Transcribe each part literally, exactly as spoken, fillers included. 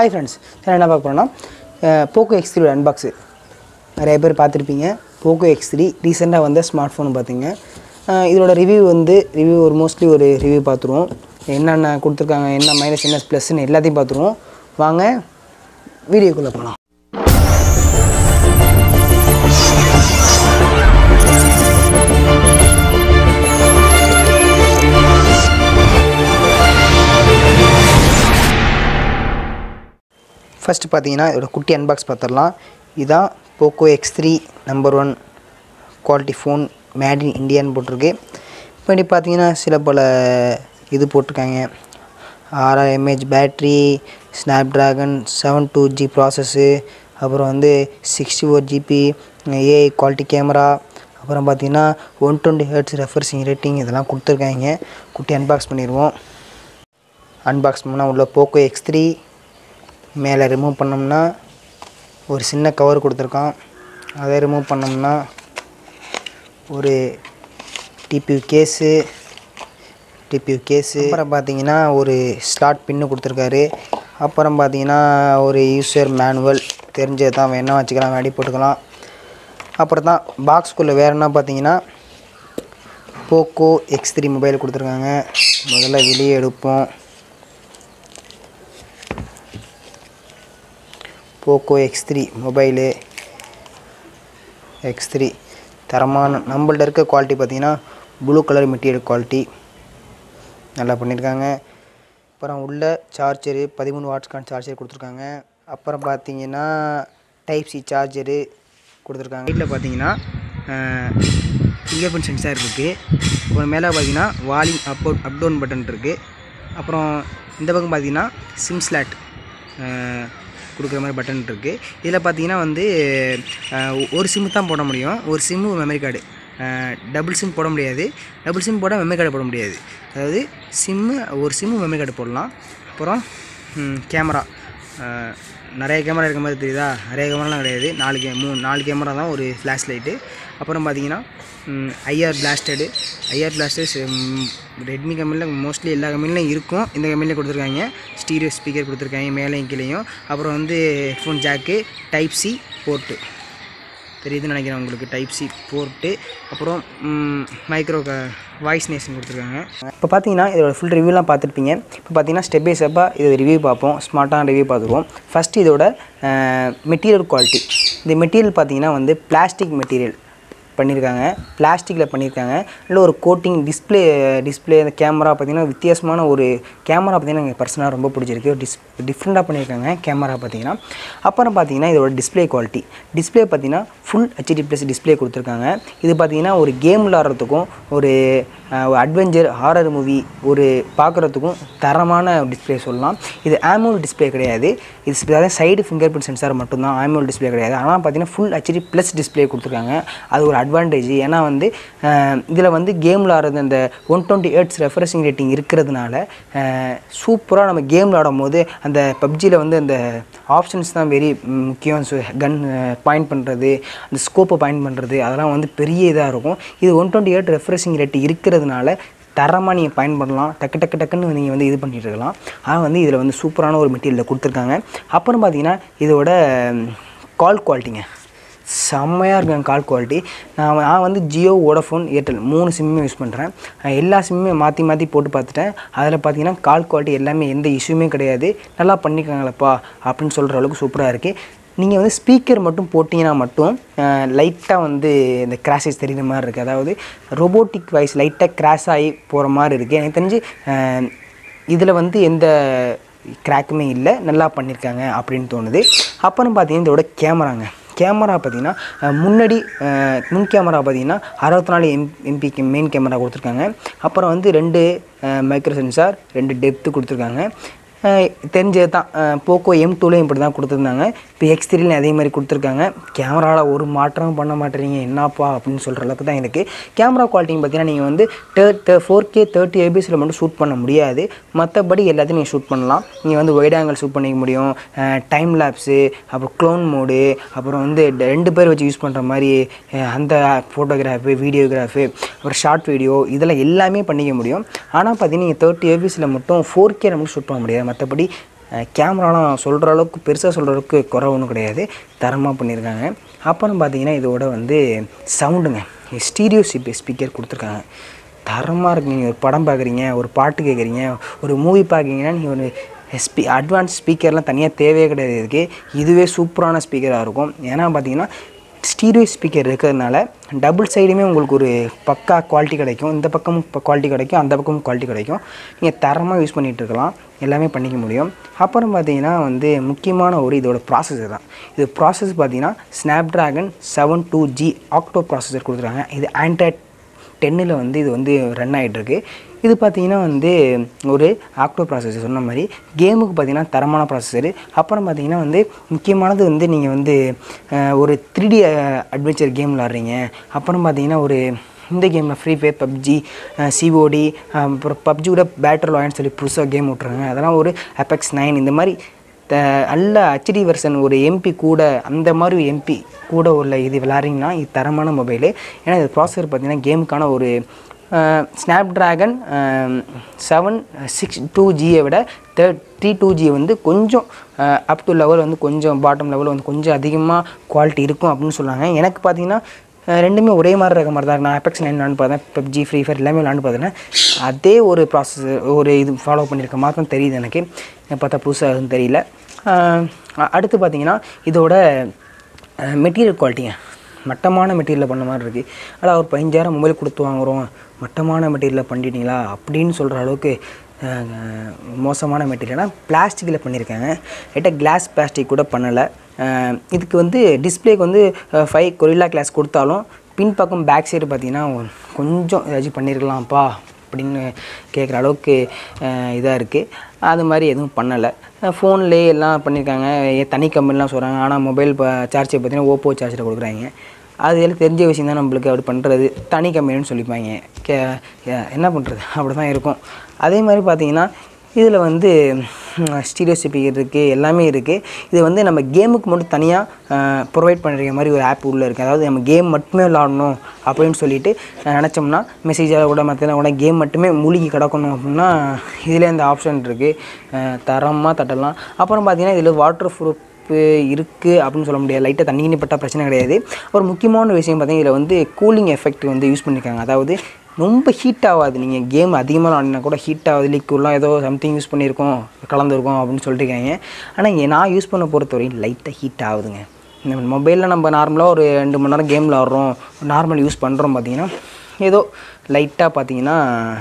Hi friends, என்ன பார்க்க போறோம்னா POCO X three அன்பாக்ஸ் நிறைய பேர் பார்த்திருப்பீங்க. POCO X three ரீசெண்டா வந்த ஸ்மார்ட் ஃபோன் பாத்தீங்க. இதோட ரிவ்யூ வந்து ரிவ்யூ ஒரு மோஸ்ட்லி ஒரு ரிவ்யூ பாத்துறோம். என்னென்ன கொடுத்திருக்காங்க, என்ன மைனஸ் என்ன பிளஸ் ன்னு எல்லாத்தையும் பாத்துறோம். வாங்க வீடியோக்குள்ள போலாம். First பாத்தீங்கன்னா இதோட குட்டி அன்பாக்ஸ் பார்த்தறலாம். இதான் POCO X three number one quality phone made in இந்தியான்னு போட்டுருக்கு. இப்படி பாத்தீங்கன்னா சில பல இது போட்டுருக்காங்க. ஆறாயிரம் mAh battery, Snapdragon seven two G process, அப்புறம் வந்து sixty-four G B A I quality camera, அப்புறம் பாத்தீங்கன்னா one twenty hertz refreshing rating இதெல்லாம் கொடுத்திருக்காங்க. குட்டி அன்பாக்ஸ் பண்ணிடுவோம். அன்பாக்ஸ் பண்ணா உள்ள POCO X three மேலே ரிமூவ் பண்ணோம்னா ஒரு சின்ன கவர் கொடுத்துருக்கான். அதை ரிமூவ் பண்ணோம்னா ஒரு டிபியூ கேஸு டிபியூ கேஸு அப்புறம் பார்த்தீங்கன்னா ஒரு ஸ்லாட் பின்னு கொடுத்துருக்காரு. அப்புறம் பார்த்தீங்கன்னா ஒரு யூசர் மேனுவல் தெரிஞ்சது தான், வேணா வச்சுக்கலாம், வேடி போட்டுக்கலாம். அப்புறம் தான் பாக்ஸ்குள்ளே வேறு என்ன பார்த்தீங்கன்னா POCO X three மொபைல் கொடுத்துருக்காங்க. முதல்ல வெளியே எடுப்போம். POCO X three mobile X three தரமான நம்மள்ட்ட இருக்க குவாலிட்டி பார்த்தீங்கன்னா ப்ளூ கலர் மெட்டீரியல் குவாலிட்டி நல்லா பண்ணியிருக்காங்க. அப்புறம் உள்ள சார்ஜரு பதிமூணு வாட்ஸ்க்கான சார்ஜர் கொடுத்துருக்காங்க. அப்புறம் பார்த்தீங்கன்னா டைப் சி சார்ஜரு கொடுத்துருக்காங்க. வீட்டில் பார்த்தீங்கன்னா ஃபிங்கர் பிரிண்ட் சென்சார் இருக்குது. அப்புறம் மேலே பார்த்தீங்கன்னா volume up up down button இருக்குது. அப்புறம் இந்த பக்கம் பார்த்தீங்கன்னா சிம் ஸ்லாட் கொடுக்குற மாதிரி பட்டன் இருக்குது. இதில் பார்த்தீங்கன்னா வந்து ஒரு சிம்மு தான் போட முடியும். ஒரு sim memory card, double sim போட முடியாது. டபுள் சிம் போட மெமரி கார்டு போட முடியாது. அதாவது சிம்மு ஒரு சிம்மு மெமரி கார்டு போடலாம். அப்புறம் கேமரா நிறைய கேமரா இருக்க மாதிரி தெரியுதா? நிறைய கேமராலாம் கிடையாது, நாலு கே மூணு நாலு கேமரா தான், ஒரு ஃப்ளாஷ் லைட்டு. அப்புறம் பார்த்தீங்கன்னா IR blaster IR blasters Redmi கம்பெனியில் மோஸ்ட்லி எல்லா கம்பெனிலையும் இருக்கும். இந்த கம்பெனியில் கொடுத்துருக்காங்க. ஸ்டீரியோ ஸ்பீக்கர் கொடுத்துருக்காங்க மேலேயும் கீழேயும். அப்புறம் வந்து headphone jack, type C port தெரியுதுன்னு நினைக்கிறேன் உங்களுக்கு, டைப் சி போர்ட்டு. அப்புறம் மைக்ரோ வாய்ஸ் நேஷன் கொடுத்துருக்காங்க. இப்போ பார்த்தீங்கன்னா இதோட ஃபுல் ரிவ்யூலாம் பார்த்துருப்பீங்க. இப்போ பார்த்தீங்கன்னா ஸ்டெப் பை ஸ்டெப்பாக இதோட ரிவ்யூ பார்ப்போம். ஸ்மார்ட்டான ரிவ்யூ பார்த்துருவோம். ஃபஸ்ட்டு இதோட மெட்டீரியல் குவாலிட்டி. இந்த மெட்டீரியல் பார்த்தீங்கன்னா வந்து பிளாஸ்டிக் மெட்டீரியல் பண்ணியிருக்காங்க. பிளாஸ்டிக்கில் பண்ணியிருக்காங்க. இல்லை ஒரு கோட்டிங் டிஸ்பிளே டிஸ்பிளே அந்த கேமரா பார்த்திங்கன்னா வித்தியாசமான ஒரு கேமரா பார்த்திங்கன்னா எனக்கு பர்சனலாக ரொம்ப பிடிச்சிருக்கு. டிஸ் டிஃப்ரெண்ட்டாக பண்ணியிருக்காங்க கேமரா பார்த்திங்கன்னா. அப்புறம் பார்த்திங்கன்னா இதோட டிஸ்பிளே குவாலிட்டி. டிஸ்பிளே பார்த்திங்கன்னா ஃபுல் ஹெச்டி ப்ளஸ் டிஸ்பிளே கொடுத்துருக்காங்க. இது பார்த்திங்கன்னா ஒரு கேம் விளாட்றதுக்கும் ஒரு அட்வென்ச்சர் ஹாரர் மூவி ஒரு பார்க்குறதுக்கும் தரமான டிஸ்பிளே சொல்லலாம். இது ஆமோல் டிஸ்பிளே கிடையாது. இது சைடு ஃபிங்கர் பிரிண்ட் சென்சார் மட்டும்தான், ஆமோல் டிஸ்பிளே கிடையாது. ஆனால் பார்த்திங்கன்னா ஃபுல் ஹெச்டி ப்ளஸ் டிஸ்பிளே கொடுத்துருக்காங்க. அது ஒரு அட்வான்டேஜ். ஏன்னா வந்து இதில் வந்து கேம் விளாட்றது அந்த one twenty hertz refreshing rating இருக்கிறதுனால சூப்பராக நம்ம கேம் விளாடும் போது அந்த பப்ஜியில் வந்து அந்த ஆப்ஷன்ஸ் தான் வெரி முக்கியம். ஸோ கன் பாயிண்ட் பண்ணுறது, அந்த ஸ்கோப்பை பாயிண்ட் பண்ணுறது அதெல்லாம் வந்து பெரிய இதாக இருக்கும். இது one twenty hertz refreshing rate இருக்கிறதுனால தரமாக நீங்கள் பயன் பண்ணலாம். டக்கு டக்கு டக்குன்னு நீங்கள் வந்து இது பண்ணிட்டு இருக்கலாம். ஆனால் வந்து இதில் வந்து சூப்பரான ஒரு மெட்டீரியலில் கொடுத்துருக்காங்க. அப்புறம் பார்த்தீங்கன்னா இதோட கால் குவாலிட்டிங்க செம்மையாக இருக்குங்க. கால் குவாலிட்டி நான் நான் வந்து ஜியோ, வோடஃபோன், ஏர்டெல் மூணு சிம்மே யூஸ் பண்ணுறேன். எல்லா சிம்மே மாற்றி மாற்றி போட்டு பார்த்துட்டேன். அதில் பார்த்தீங்கன்னா கால் குவாலிட்டி எல்லாமே எந்த இஷ்யூமே கிடையாது. நல்லா பண்ணியிருக்காங்களப்பா அப்படின்னு சொல்கிற அளவுக்கு சூப்பராக இருக்குது. நீங்கள் வந்து ஸ்பீக்கர் மட்டும் போட்டிங்கன்னா மட்டும் லைட்டாக வந்து இந்த கிராஷஸ் தெரிகிற மாதிரி இருக்குது. அதாவது ரோபோட்டிக் வாய்ஸ் லைட்டாக கிராஷ் ஆகி போகிற மாதிரி இருக்குது. எனக்கு தெரிஞ்சு இதில் வந்து எந்த கிராக்குமே இல்லை, நல்லா பண்ணியிருக்காங்க அப்படின்னு தோணுது. அப்புறம் பார்த்தீங்கன்னா இதோட கேமராங்க. கேமரா பார்த்திங்கன்னா முன்னாடி முன் கேமரா பார்த்திங்கன்னா அறுபத்தி நாலு எம் எம்பிக்கு மெயின் கேமரா கொடுத்துருக்காங்க. அப்புறம் வந்து ரெண்டு மைக்ரோ சென்சார், ரெண்டு டெப்த்து கொடுத்துருக்காங்க. தெரிஞ்சது தான் POCO M two-லையும் இப்படி தான் கொடுத்துருந்தாங்க. இப்போ X three-லையும் அதே மாதிரி கொடுத்துருக்காங்க. கேமராவில் ஒரு மாற்றம் பண்ண மாட்டேறீங்க என்னப்பா அப்படின்னு சொல்கிற அளவுக்கு தான் இருக்குது. கேமரா குவாலிட்டின்னு பார்த்தீங்கன்னா நீங்கள் வந்து டே ஃபோர் கே தேர்ட்டி ஏபிஎஸில் மட்டும் ஷூட் பண்ண முடியாது. மற்றபடி எல்லாத்தையும் நீங்கள் ஷூட் பண்ணலாம். நீங்கள் வந்து ஒயிட் ஆங்கிள் ஷூட் பண்ணிக்க முடியும், டைம் லேப்ஸு, அப்புறம் க்ளோன் மோடு, அப்புறம் வந்து ரெண்டு பேர் வச்சு யூஸ் பண்ணுற மாதிரி அந்த ஃபோட்டோகிராஃபு, வீடியோகிராஃபு, அப்புறம் ஷார்ட் வீடியோ இதெல்லாம் எல்லாமே பண்ணிக்க முடியும். ஆனால் பார்த்தீங்கன்னா நீங்கள் தேர்ட்டி ஏபிஎஸில் மட்டும் ஃபோர் கே மட்டும் ஷூட் பண்ண முடியாது. மற்றபடி கேமராலாம் சொல்கிற அளவுக்கு பெருசாக சொல்கிற அளவுக்கு குறை ஒன்றும் கிடையாது, தரமாக பண்ணியிருக்காங்க. அப்புறம் பார்த்தீங்கன்னா இதோட வந்து சவுண்டுங்க, ஸ்டீரியோ சிபி ஸ்பீக்கர் கொடுத்துருக்காங்க, தரமாக இருக்குது. நீங்கள் ஒரு படம் பார்க்குறீங்க, ஒரு பாட்டு கேட்குறீங்க, ஒரு மூவி பார்க்குறீங்கன்னா நீங்கள் ஒரு ஸ்பீ அட்வான்ஸ் ஸ்பீக்கர்லாம் தனியாக தேவையே கிடையாது. இதுக்கு இதுவே சூப்பரான ஸ்பீக்கராக இருக்கும். ஏன்னா பார்த்தீங்கன்னா ஸ்டீரியோ ஸ்பீக்கர் இருக்கிறதுனால டபுள் சைடுமே உங்களுக்கு ஒரு பக்கா குவாலிட்டி கிடைக்கும். இந்த பக்கமும் இப்போ குவாலிட்டி கிடைக்கும், அந்த பக்கமும் குவாலிட்டி கிடைக்கும். நீங்கள் தரமாக யூஸ் பண்ணிகிட்டு இருக்கலாம், எல்லாமே பண்ணிக்க முடியும். அப்புறம் பார்த்தீங்கன்னா வந்து முக்கியமான ஒரு இதோட ப்ராசஸர் தான். இது ப்ராசஸ் பார்த்தீங்கன்னா Snapdragon seven two G octo processor கொடுத்துருக்காங்க. இது ஆண்ட்ராய்ட் டென்னில் வந்து இது வந்து ரன் ஆகிட்டுருக்கு. இது பார்த்திங்கன்னா வந்து ஒரு ஆக்டோ ப்ராசஸர் சொன்ன மாதிரி கேமுக்கு பார்த்திங்கன்னா தரமான ப்ராசஸரு. அப்புறம் பார்த்திங்கன்னா வந்து முக்கியமானது வந்து நீங்கள் வந்து ஒரு த்ரீ டி அட்வென்ச்சர் கேம் விளாட்றீங்க, அப்புறம் பார்த்திங்கன்னா ஒரு இந்த கேமில் ஃப்ரீ ஃபயர், பப்ஜி, சிஓடி, அப்புறம் பப்ஜி கூட பேட்டர் ராயல்னு சொல்லி புதுசாக கேம் விட்றாங்க. அதெல்லாம் ஒரு அபெக்ஸ் நைன் இந்த மாதிரி நல்ல ஹெச்டி வெர்ஷன் ஒரு எம்பி கூட அந்த மாதிரி எம்பி கூட உள்ள இது விளாட்றீங்கன்னா இது தரமான மொபைலு. ஏன்னா இது ப்ராசஸர் பார்த்திங்கன்னா கேமுக்கான ஒரு ஸ்னாப்ட்ராகன் செவன் சிக்ஸ் டூ ஜியை விட தேர்ட் த்ரீ டூ ஜி வந்து கொஞ்சம் அப் டு லெவல் வந்து கொஞ்சம் பாட்டம் லெவல் வந்து கொஞ்சம் அதிகமாக குவாலிட்டி இருக்கும் அப்படின்னு சொன்னாங்க. எனக்கு பார்த்திங்கன்னா ரெண்டுமே ஒரே மாதிரி இருக்க மாதிரி தான். நான் அபெக்ஸ் நைன் விளாண்டு பார்த்தேன், பப்ஜி, ஃப்ரீ ஃபயர் எல்லாமே விளாண்டு பார்த்தேன். அதே ஒரு ப்ராசஸ் ஒரு இது ஃபாலோ பண்ணியிருக்க மாதிரி தான் தெரியுது எனக்கு. பார்த்தா புதுசாக எதுவும் தெரியல. அடுத்து பார்த்திங்கன்னா இதோட மெட்டீரியல் குவாலிட்டிங்க மட்டமான மெட்டீரியலில் பண்ண மாதிரி இருக்குது. ஆனால் ஒரு பதினஞ்சாயிரம் மொபைல் கொடுத்து வாங்குகிறோம், மட்டமான மெட்டீரியலில் பண்ணிட்டீங்களா அப்படின்னு சொல்கிற அளவுக்கு மோசமான மெட்டீரியல்னால் பிளாஸ்டிக்கில் பண்ணியிருக்காங்க. லைட்டாக கிளாஸ் பிளாஸ்டிக் கூட பண்ணலை. இதுக்கு வந்து டிஸ்பிளேக்கு வந்து ஃபைவ் கொரில்லா கிளாஸ் கொடுத்தாலும் பின்பக்கம் பேக் சைடு பார்த்திங்கன்னா கொஞ்சம் ஏதாச்சும் பண்ணியிருக்கலாம்ப்பா அப்படின்னு கேட்குற அளவுக்கு இதாக இருக்குது. அது மாதிரி எதுவும் பண்ணலை. ஃபோன்லேயே எல்லாம் பண்ணியிருக்காங்க, தனி கம்பெனிலாம் சொல்கிறாங்க. ஆனால் மொபைல் இப்போ சார்ஜர் பார்த்திங்கன்னா ஓப்போ சார்ஜரை கொடுக்குறாங்க. அது எல்லாம் தெரிஞ்ச விஷயம் தான், நம்மளுக்கு அப்படி பண்ணுறது தனி கம்பெனின்னு சொல்லிப்பாங்க. கே என்ன பண்ணுறது, அப்படி தான் இருக்கும். அதே மாதிரி பார்த்திங்கன்னா இதில் வந்து ஸ்டீரியோ ஸ்பீக்கர் இருக்குது, எல்லாமே இருக்குது. இது வந்து நம்ம கேமுக்கு மட்டும் தனியாக ப்ரொவைட் பண்ணுற மாதிரி ஒரு ஆப் உள்ளே இருக்குது. அதாவது நம்ம கேம் மட்டுமே விளாடணும் அப்படின்னு சொல்லிட்டு நினச்சோம்னா மெசேஜாக கூட மற்ற கூட கேம் மட்டுமே மூழ்கி கிடக்கணும் அப்படின்னா இதில் இந்த ஆப்ஷன் இருக்குது, தரமாக தட்டலாம். அப்புறம் பார்த்திங்கன்னா இதில் வாட்டர் ப்ரூஃப் இருக்குது அப்படின்னு சொல்ல முடியாது, லைட்டாக தண்ணி பட்டால் பிரச்சனை கிடையாது. ஒரு முக்கியமான விஷயம் பார்த்திங்கன்னா இதில் வந்து கூலிங் எஃபெக்ட் வந்து யூஸ் பண்ணியிருக்காங்க. அதாவது ரொம்ப ஹீட் ஆகாது, நீங்கள் கேம் அதிகமாக விளாடினா கூட ஹீட் ஆகுது, லிக்விட்லாம் ஏதோ சம்திங் யூஸ் பண்ணியிருக்கோம் கலந்துருக்கோம் அப்படின்னு சொல்லியிருக்காங்க. ஆனால் நான் யூஸ் பண்ண பொறுத்தவரையும் லைட்டாக ஹீட் ஆகுதுங்க. இந்த மொபைலில் நம்ம நார்மலாக ஒரு ரெண்டு மணி நேரம் கேம் விளாட்றோம், நார்மல் யூஸ் பண்ணுறோம் பார்த்திங்கன்னா ஏதோ லைட்டாக பார்த்திங்கன்னா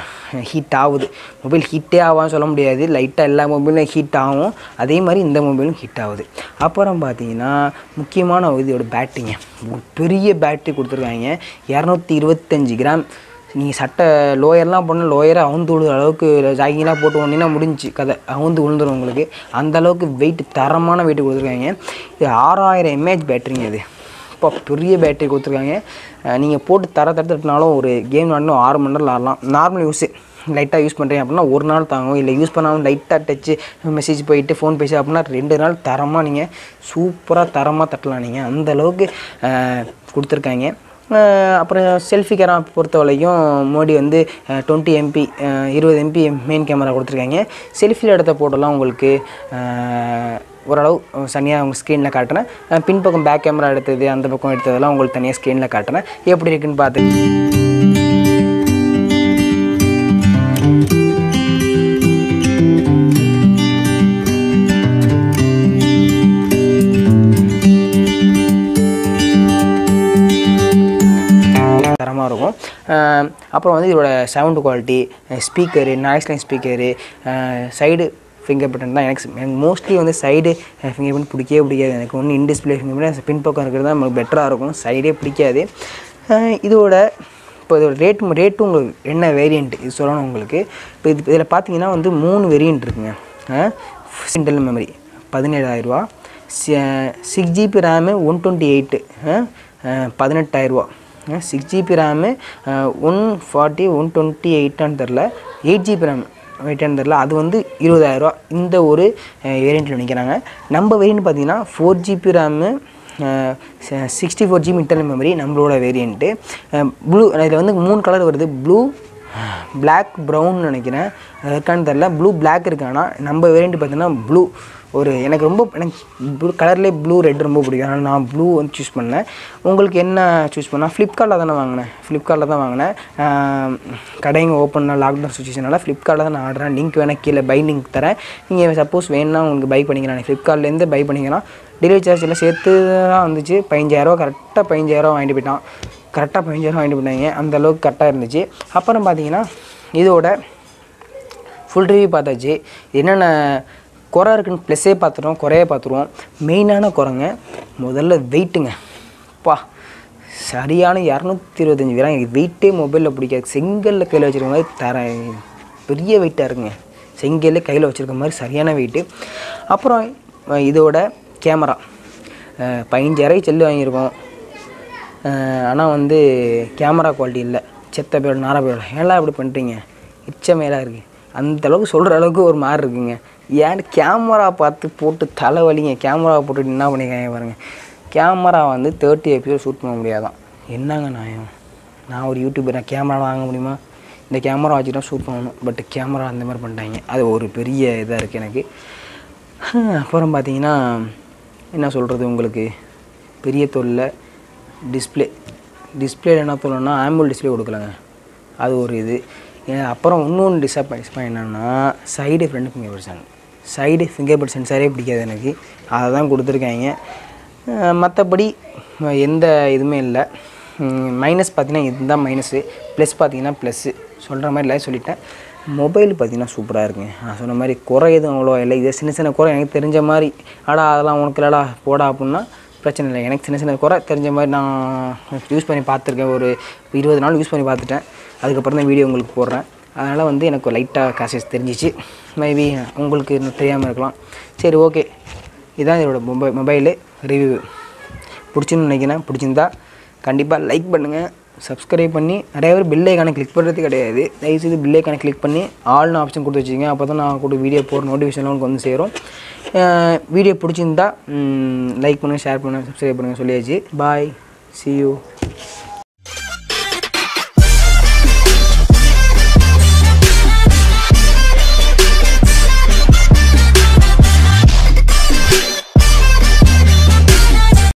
ஹீட் ஆகுது. மொபைல் ஹீட்டே ஆகான்னு சொல்ல முடியாது, லைட்டாக எல்லா மொபைலும் ஹீட் ஆகும், அதே மாதிரி இந்த மொபைலும் ஹீட் ஆகுது. அப்புறம் பார்த்திங்கன்னா முக்கியமான இதோட பேட்டரிங்க, பெரிய பேட்டரி கொடுத்துருக்காங்க. இரநூத்தி இருபத்தஞ்சி கிராம். நீங்கள் சட்டை லோயர்லாம் போனால் லோயரை அவுந்து விழுற அளவுக்கு ஜாக்கிங்லாம் போட்டு வந்தீங்கன்னா முடிஞ்சு கதை, அவுந்து விழுந்துடும் உங்களுக்கு. அந்தளவுக்கு வெயிட், தரமான வெயிட் கொடுத்துருக்காங்க. இது ஆறாயிரம் எம்ஏஹெச் பேட்டரிங்க. இது இப்போ பெரிய பேட்டரி கொடுத்துருக்காங்க. நீங்கள் போட்டு தர தரத்துனாலும் ஒரு கேம் விளாடணும் ஆறு மணி நேரம் விளாடலாம். நார்மல் யூஸு லைட்டாக யூஸ் பண்ணுறீங்க அப்படின்னா ஒரு நாள் தாங்கும். இல்லை யூஸ் பண்ணாலும் லைட்டாக டச்சு மெசேஜ் போயிட்டு ஃபோன் பேசி அப்படின்னா ரெண்டு நாள் தரமாக நீங்கள் சூப்பராக தரமாக தட்டலாம். நீங்கள் அந்தளவுக்கு கொடுத்துருக்காங்க. அப்புறம் செல்ஃபி கேமரா பொறுத்த வரைக்கும் மோடி வந்து டுவெண்ட்டி எம்பி இருபது எம்பி மெயின் கேமரா கொடுத்துருக்காங்க. செல்ஃபியில் எடுத்த போட்டோலாம் உங்களுக்கு ஓரளவு தனியாக உங்கள் ஸ்க்ரீனில் காட்டுறேன். பின்பக்கம் பேக் கேமரா எடுத்தது, அந்த பக்கம் எடுத்ததெல்லாம் உங்களுக்கு தனியாக ஸ்க்ரீனில் காட்டுறேன், எப்படி இருக்குன்னு பார்த்து. தரமாக இருக்கும். அப்புறம் வந்து இதோட sound quality, speaker, noise line speaker, side finger print தான் எனக்கு எனக்கு மோஸ்ட்லி வந்து சைடு ஃபிங்கர் பிரிண்ட் பிடிக்கவே பிடிக்காது. எனக்கு ஒன்று இன் டிஸ்பிளே ஃபிங்கர் பிரிண்ட் பின்பக்கம் இருக்கிறது தான் நமக்கு பெட்டராக இருக்கும், சைடே பிடிக்காது. இதோட இப்போ இதோட ரேட் ரேட்டு உங்களுக்கு என்ன வேரியண்ட்டு இது சொல்லணும் உங்களுக்கு. இப்போ இது இதில் பார்த்தீங்கன்னா வந்து மூணு வேரியண்ட் இருக்குங்க. இன்டர்னல் மெமரி பதினேழாயிரரூவா, six GB RAM one twenty eight பதினெட்டாயிரரூவா, six GB RAM one forty one twenty எயிட்டான்னு தெரில, எயிட் ஜிபி ரேம் எயிட்டான்னு தெரில, அது வந்து இருபதாயிரரூவா. இந்த ஒரு வேரியண்ட்டில் நிற்கிறாங்க. நம்ம வேரியண்ட் பார்த்திங்கன்னா four GB RAM sixty four GB internal memory நம்மளோட வேரியண்ட்டு. ப்ளூ இதில் வந்து மூணு கலர் வருது, ப்ளூ பிளாக் ப்ரௌன் நினைக்கிறேன், இருக்கான்னு தெரில. ப்ளூ பிளாக் இருக்கு. ஆனால் நம்ம வேரியண்ட் பார்த்தீங்கன்னா ப்ளூ. ஒரு எனக்கு ரொம்ப எனக்கு ப்ளூ கலர்லேயே ப்ளூ ரெட் ரொம்ப பிடிக்கும். அதனால் நான் ப்ளூ வந்து சூஸ் பண்ணேன். உங்களுக்கு என்ன சூஸ் பண்ணால் ஃப்ளிப்கார்ட்டில் தானே வாங்கினேன் ஃப்ளிப்கார்ட்டில் தான் வாங்கினேன். கடைங்க ஓப்பன் லாக்டவுன் சுச்சுவேஷனால் ஃப்ளிப்கார்ட்டில் தான் நான் ஆர்டர். லிங்க் வேணால் கீழே பை லிங்க் தரேன். நீங்கள் சப்போஸ் வேணுன்னா உங்களுக்கு பை பண்ணிக்கலாம். ஃப்ளிப்கார்ட்லேருந்து பை பண்ணிக்கலாம். டெலிவரி சார்ஜ் எல்லாம் சேர்த்து தான் வந்துச்சு. பதினஞ்சாயிரரூவா கரெக்டாக பதினஞ்சாயிரரூவா வாங்கிட்டு போயிட்டான். கரெக்டாக பதினஞ்சாயிரம் வாங்கிட்டு போயிட்டாங்க. அந்தளவுக்கு கரெக்டாக இருந்துச்சு. அப்புறம் பார்த்தீங்கன்னா இதோட ஃபுல் ரிவ்யூ பார்த்தாச்சு. என்னென்ன குறை இருக்குன்னு ப்ளஸ்ஸே பார்த்துருவோம், குறையே பார்த்துருவோம். மெயினான குறைங்க முதல்ல வெயிட்டுங்க. பா சரியான இரநூத்தி இருபத்தஞ்சி கிராம் வெயிட்டே மொபைலில் பிடிக்காது. செங்கலில் கையில் வச்சுருக்க மாதிரி தர பெரிய வெயிட்டாக இருக்குங்க. செங்கல்ல கையில் வச்சுருக்க மாதிரி சரியான வெயிட்டு. அப்புறம் இதோட கேமரா பதினஞ்சாயிரம் செல்லு வாங்கியிருக்கோம். ஆனால் வந்து கேமரா குவாலிட்டி இல்லை. செத்த பேரோட நாரா பேரோட ஏன்லாம் இப்படி பண்ணுறீங்க, இச்ச மேலாக இருக்குது. அந்தளவுக்கு சொல்கிற அளவுக்கு ஒரு மாதிரி இருக்குங்க. ஏன் கேமரா பார்த்து போட்டு தலைவலிங்க. கேமரா போட்டுட்டு என்ன பண்ணிக்காங்க பாருங்கள். கேமரா வந்து தேர்ட்டி எபிசோட் ஷூட் பண்ண முடியாதான். என்னங்க நியாயம்? நான் ஒரு யூடியூபர், நான் கேமரா வாங்க முடியுமா? இந்த கேமரா வச்சுட்டு தான் ஷூட் பண்ணணும். பட் கேமரா அந்த மாதிரி பண்ணிட்டாங்க. அது ஒரு பெரிய இதாக இருக்குது எனக்கு. அப்புறம் பார்த்தீங்கன்னா என்ன சொல்கிறது, உங்களுக்கு பெரிய தொல்லை டிஸ்பிளே. டிஸ்பிளேல என்ன சொல்லணும்னா ஆம்புல் டிஸ்பிளே கொடுக்கலங்க. அது ஒரு இது. அப்புறம் இன்னொன்று டிசப்பாயின்ட் என்னென்னா side front finger print sensor. Side finger print சென்சாரே பிடிக்காது எனக்கு. அதை தான் கொடுத்துருக்காங்க. மற்றபடி எந்த இதுவுமே இல்லை. மைனஸ் பார்த்தீங்கன்னா இதுதான் மைனஸு. ப்ளஸ் பார்த்தீங்கன்னா ப்ளஸ்ஸு. சொல்கிற மாதிரி இல்லை சொல்லிட்டேன். மொபைல் பார்த்தீங்கன்னா சூப்பராக இருக்குங்க. நான் சொன்ன மாதிரி குறை எதுவும் அவ்வளோ இல்லை. இதே சின்ன சின்ன குறை எனக்கு தெரிஞ்ச மாதிரி ஆடா அதெல்லாம் உனக்கு இல்லடா போடா அப்படின்னா பிரச்சனை இல்லை. எனக்கு சின்ன சின்ன குறை தெரிஞ்ச மாதிரி நான் யூஸ் பண்ணி பார்த்துருக்கேன். ஒரு இருபது நாள் யூஸ் பண்ணி பார்த்துட்டேன். அதுக்கப்புறம் தான் வீடியோ உங்களுக்கு போடுறேன். அதனால் வந்து எனக்கு லைட்டாக கேஷஸ் தெரிஞ்சிச்சு. மேபி உங்களுக்கு இன்னும் தெரியாமல் இருக்கலாம். சரி ஓகே, இதுதான் இதோட மொபைல் மொபைலு ரிவ்யூ. பிடிச்சுன்னு நினைக்கிறேன். பிடிச்சிருந்தா கண்டிப்பாக லைக் பண்ணுங்கள், சப்ஸ்கிரைப் பண்ணி நிறைய பேர் பில் ஐக்கானை கிளிக் பண்ணுறது கிடையாது. தயவுசெய்து பில் ஐக்கானை கிளிக் பண்ணி ஆல்னு ஆப்ஷன் கொடுத்து வச்சுக்கோங்க. அப்போ தான் நான் கூட வீடியோ போகிற நோட்டிஃபிகேஷன் உங்களுக்கு வந்து சேரும். வீடியோ பிடிச்சிருந்தா லைக் பண்ணுங்கள், ஷேர் பண்ணுங்கள், சப்ஸ்கிரைப் பண்ணுங்கள் சொல்லியாச்சு. பாய், see you.